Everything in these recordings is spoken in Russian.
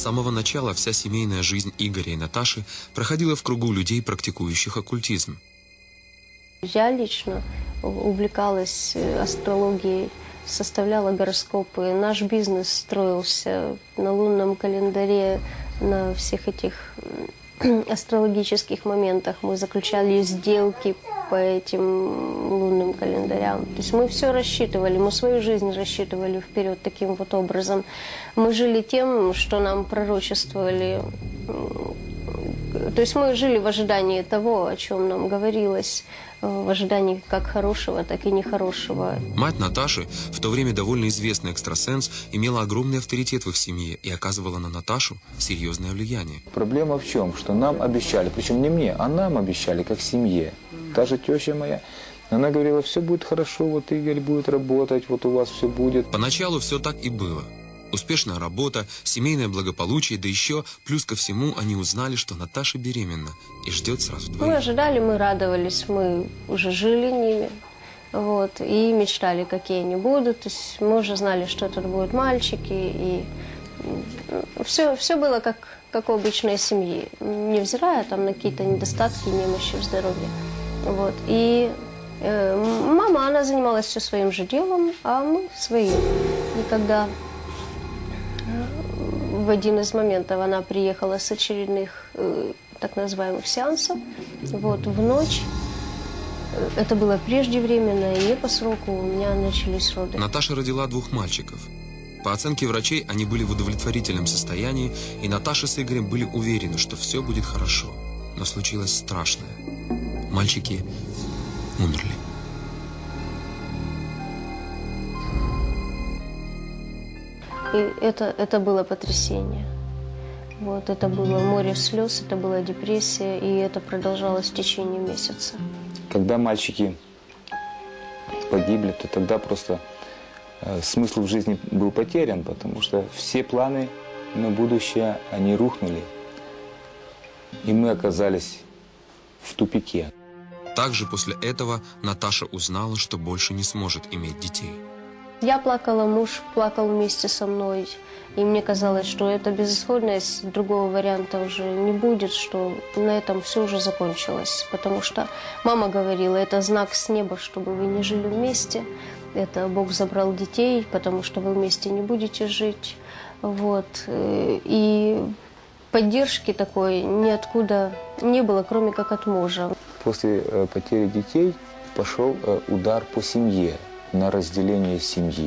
самого начала вся семейная жизнь Игоря и Наташи проходила в кругу людей, практикующих оккультизм. Я лично увлекалась астрологией, составляла гороскопы. Наш бизнес строился на лунном календаре, на всех этих астрологических моментах. Мы заключали сделки по этим лунным календарям. То есть мы все рассчитывали, мы свою жизнь рассчитывали вперед таким вот образом. Мы жили тем, что нам пророчествовали. То есть мы жили в ожидании того, о чем нам говорилось, в ожидании как хорошего, так и нехорошего. Мать Наташи, в то время довольно известный экстрасенс, имела огромный авторитет в их семье и оказывала на Наташу серьезное влияние. Проблема в чем? Что нам обещали, причем не мне, а нам обещали, как семье. Та же теща моя, она говорила, все будет хорошо, вот Игорь будет работать, вот у вас все будет. Поначалу все так и было. Успешная работа, семейное благополучие, да еще, плюс ко всему, они узнали, что Наташа беременна и ждет сразу двоих. Мы ожидали, мы радовались, мы уже жили ними, вот, и мечтали, какие они будут. То есть мы уже знали, что это будут мальчики, и все было как у обычной семьи, невзирая там на какие-то недостатки, немощи в здоровье. Вот. И мама, она занималась все своим же делом, а мы своим. И когда в один из моментов она приехала с очередных так называемых сеансов, вот, в ночь, это было преждевременно и не по сроку, у меня начались роды. Наташа родила 2 мальчиков. По оценке врачей, они были в удовлетворительном состоянии, и Наташа с Игорем были уверены, что все будет хорошо. Но случилось страшное. Мальчики умерли. И это было потрясение. Вот, это было море слез, это была депрессия, и это продолжалось в течение месяца. Когда мальчики погибли, то тогда просто смысл в жизни был потерян, потому что все планы на будущее, они рухнули. И мы оказались в тупике. Также после этого Наташа узнала, что больше не сможет иметь детей. Я плакала, муж плакал вместе со мной. И мне казалось, что это безысходность, другого варианта уже не будет, что на этом все уже закончилось. Потому что мама говорила, это знак с неба, чтобы вы не жили вместе. Это Бог забрал детей, потому что вы вместе не будете жить. Вот. И поддержки такой ниоткуда не было, кроме как от мужа. После потери детей пошел удар по семье, на разделение семьи,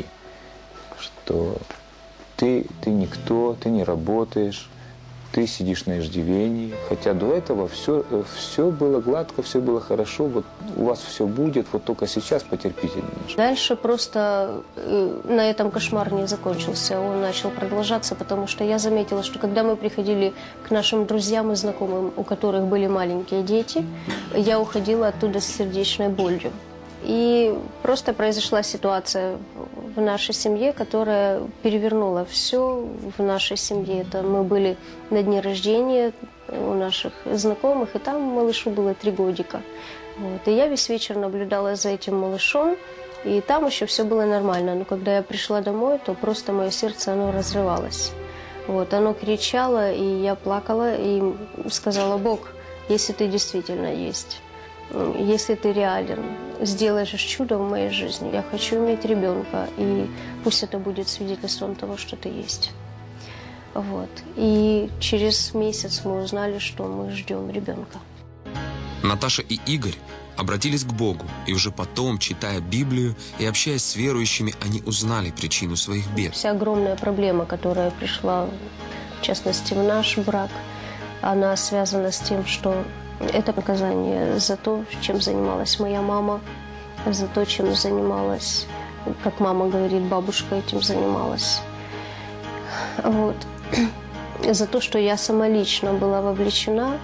что ты никто, ты не работаешь, ты сидишь на иждивении, хотя до этого все было гладко, все было хорошо, вот у вас все будет, вот только сейчас потерпите немножко. Дальше просто на этом кошмар не закончился, он начал продолжаться, потому что я заметила, что когда мы приходили к нашим друзьям и знакомым, у которых были маленькие дети, я уходила оттуда с сердечной болью. И просто произошла ситуация в нашей семье, которая перевернула все в нашей семье. Это мы были на дне рождения у наших знакомых, и там малышу было 3 годика. Вот. И я весь вечер наблюдала за этим малышом, и там еще все было нормально. Но когда я пришла домой, то просто мое сердце, оно разрывалось. Вот. Оно кричало, и я плакала, и сказала: Бог, если ты действительно есть, если ты реален, сделаешь чудо в моей жизни. Я хочу иметь ребенка, и пусть это будет свидетельством того, что ты есть. Вот. И через месяц мы узнали, что мы ждем ребенка. Наташа и Игорь обратились к Богу, и уже потом, читая Библию и общаясь с верующими, они узнали причину своих бед. Вся огромная проблема, которая пришла, в частности, в наш брак, она связана с тем, что это наказание за то, чем занималась моя мама, за то, чем занималась, как мама говорит, бабушка этим занималась. Вот. За то, что я сама лично была вовлечена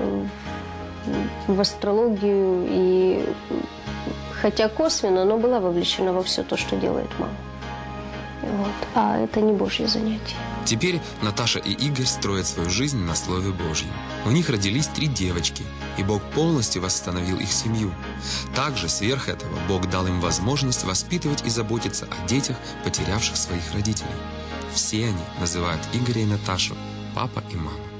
в астрологию, и хотя косвенно, но была вовлечена во все то, что делает мама. Вот. А это не Божье занятие. Теперь Наташа и Игорь строят свою жизнь на Слове Божьем. У них родились 3 девочки, и Бог полностью восстановил их семью. Также сверх этого Бог дал им возможность воспитывать и заботиться о детях, потерявших своих родителей. Все они называют Игоря и Наташу папа и мама.